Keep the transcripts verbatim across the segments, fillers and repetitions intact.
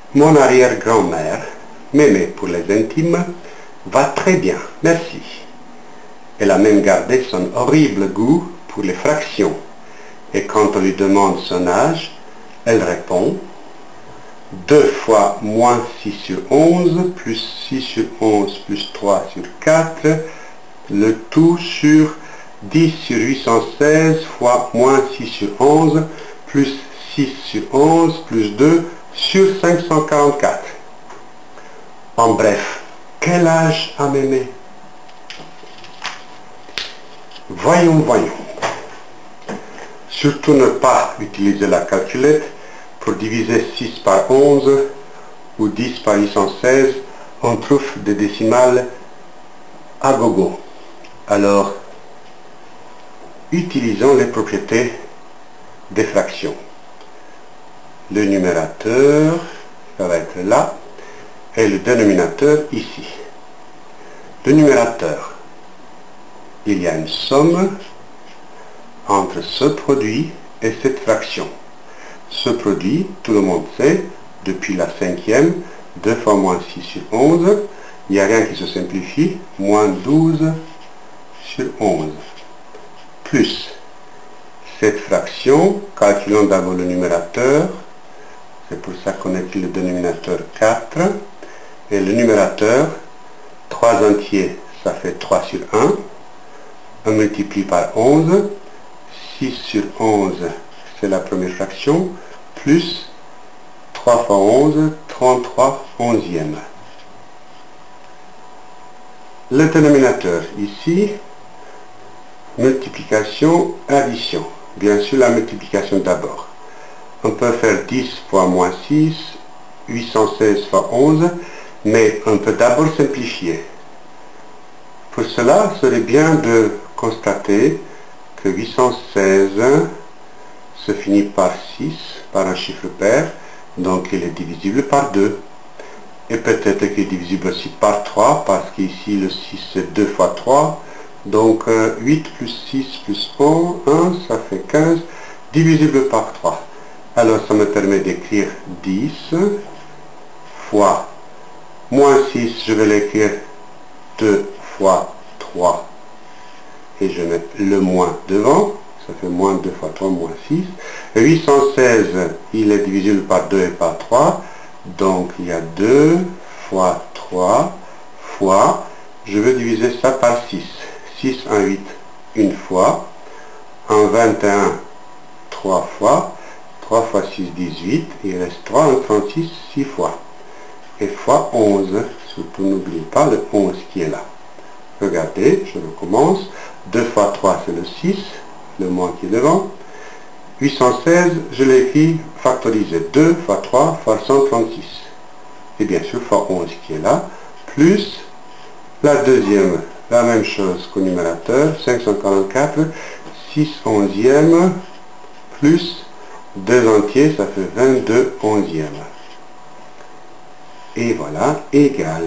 Mon arrière-grand-mère, Mémé pour les intimes, va très bien, merci. Elle a même gardé son horrible goût pour les fractions. Et quand on lui demande son âge, elle répond deux fois moins six sur onze, plus six sur onze, plus trois sur quatre, le tout sur dix sur huit cent seize fois moins six sur onze, plus six sur onze, plus deux sur cinq cent quarante-quatre. En bref, quel âge a Mémé? Voyons, voyons. Surtout ne pas utiliser la calculette pour diviser six par onze ou dix par huit cent seize. On trouve des décimales à gogo. Alors, utilisons les propriétés des fractions. Le numérateur, ça va être là, et le dénominateur ici. Le numérateur, il y a une somme entre ce produit et cette fraction. Ce produit, tout le monde sait, depuis la cinquième, deux fois moins six sur onze, il n'y a rien qui se simplifie, moins douze sur onze. Plus cette fraction, calculons d'abord le numérateur, c'est pour ça qu'on écrit le dénominateur quatre, et le numérateur, trois entiers, ça fait trois sur un, on multiplie par onze, six sur onze, c'est la première fraction, plus trois fois onze, trente-trois onzièmes. Le dénominateur ici, multiplication, addition. Bien sûr, la multiplication d'abord. On peut faire dix fois moins six, huit cent seize fois onze, mais on peut d'abord simplifier. Pour cela, il serait bien de constater que huit cent seize se finit par six, par un chiffre pair, donc il est divisible par deux. Et peut-être qu'il est divisible aussi par trois, parce qu'ici le six c'est deux fois trois, donc euh, huit plus six plus un, ça fait quinze, divisible par trois. Alors ça me permet d'écrire dix fois moins six, je vais l'écrire deux fois trois, et je mets le moins devant, ça fait moins deux fois trois, moins six. Et huit cent seize, il est divisible par deux et par trois, donc il y a deux fois trois fois, je vais diviser ça par six. six en huit, une fois. En vingt et un, trois fois. trois fois six, dix-huit. Il reste trois en trente-six, six fois. Et fois onze. Surtout n'oubliez pas le onze qui est là. Regardez, je recommence. deux fois trois, c'est le six. Le moins qui est devant. huit cent seize, je l'écris factorisé. deux fois trois fois cent trente-six. Et bien sûr, fois onze qui est là. Plus la deuxième. La même chose qu'au numérateur, cinq cent quarante-quatre, six onzièmes, plus deux entiers, ça fait vingt-deux onzièmes. Et voilà, égal.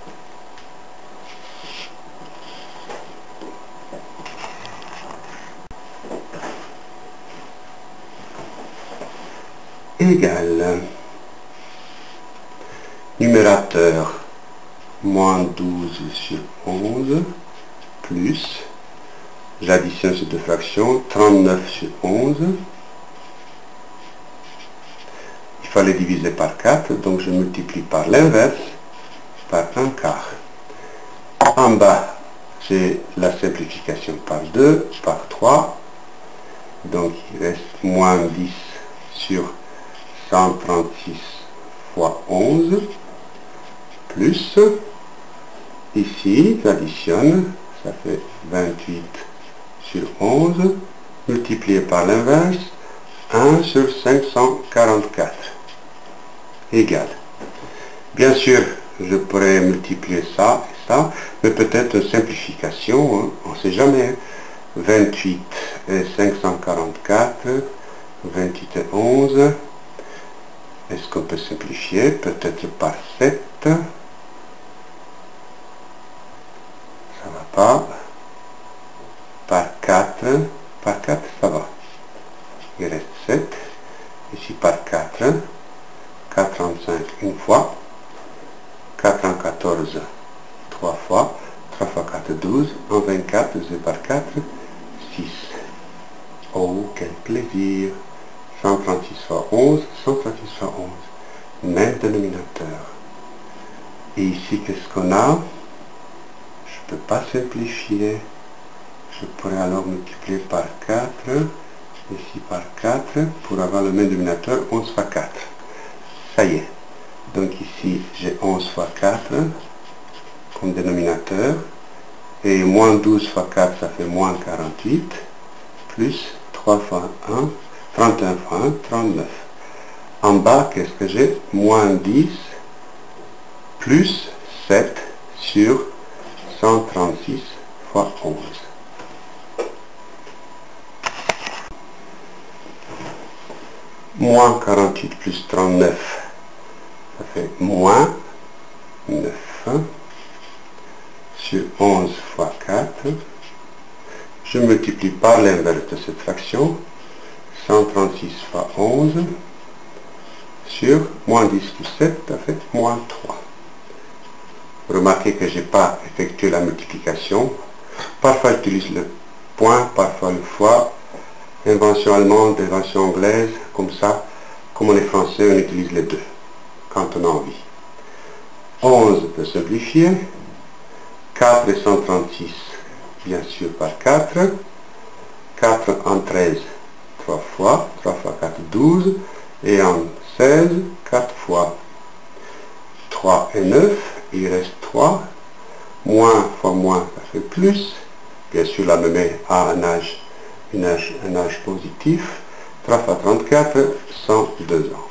Égal. Numérateur, moins douze sur onze, plus, j'additionne ces deux fractions, trente-neuf sur onze. Il fallait diviser par quatre, donc je multiplie par l'inverse, par un quart. En bas, j'ai la simplification par deux, par trois, donc il reste moins dix sur cent trente-six fois onze, plus, ici, j'additionne, ça fait vingt-huit sur onze, multiplié par l'inverse, un sur cinq cent quarante-quatre, égal. Bien sûr, je pourrais multiplier ça et ça, mais peut-être une simplification, hein, on ne sait jamais. vingt-huit et cinq cent quarante-quatre, vingt-huit et onze, est-ce qu'on peut simplifier? Peut-être par sept. Pas par quatre, par quatre ça va, il reste sept, ici par quatre, quatre trente-cinq une fois. quatre en quatorze, trois fois. trois fois quatre, douze. En vingt-quatre, deux par quatre, six. Oh, quel plaisir! cent trente-six fois onze, cent trente-six fois onze. Même dénominateur. Et ici, qu'est-ce qu'on a? Je ne peux pas simplifier. Je pourrais alors multiplier par quatre. Ici par quatre. Pour avoir le même dénominateur, onze fois quatre. Ça y est. Donc ici, j'ai onze fois quatre comme dénominateur. Et moins douze fois quatre, ça fait moins quarante-huit. Plus trois fois un, trente et un fois un, trente-neuf. En bas, qu'est-ce que j'ai? Moins dix plus sept sur cent trente-six fois onze. Moins quarante-huit plus trente-neuf, ça fait moins neuf sur onze fois quatre. Je multiplie par l'inverse de cette fraction, cent trente-six fois onze, sur moins dix plus sept, ça fait moins trois. Remarquez que je n'ai pas effectué la multiplication. Parfois j'utilise le point, parfois le fois. Invention allemande, invention anglaise, comme ça. Comme on est français, on utilise les deux, quand on a envie. onze peut simplifier. quatre et cent trente-six, bien sûr, par quatre. quatre en treize, trois fois. trois fois quatre, douze. Et en seize, quatre fois. trois et neuf, il reste trois. Moins fois moins, ça fait plus. Bien sûr, la mémé a un âge, un âge, un âge positif. trois fois trente-quatre, cent deux ans.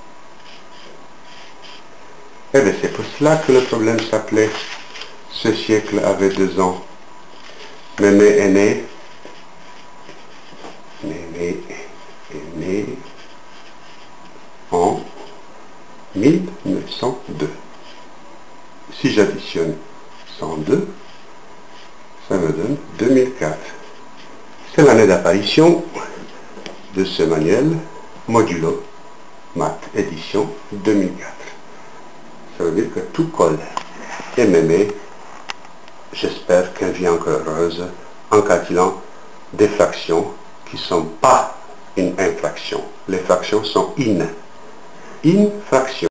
Et bien c'est pour cela que le problème s'appelait « Ce siècle avait deux ans ». Mémé est né. Mémé est né en mille neuf cent deux. Si j'additionne cent deux, ça me donne deux mille quatre. C'est l'année d'apparition de ce manuel modulo maths édition deux mille quatre. Ça veut dire que tout colle. Et mémé, j'espère qu'elle vit encore heureuse en calculant des fractions qui ne sont pas une infraction. Les fractions sont in. Infraction.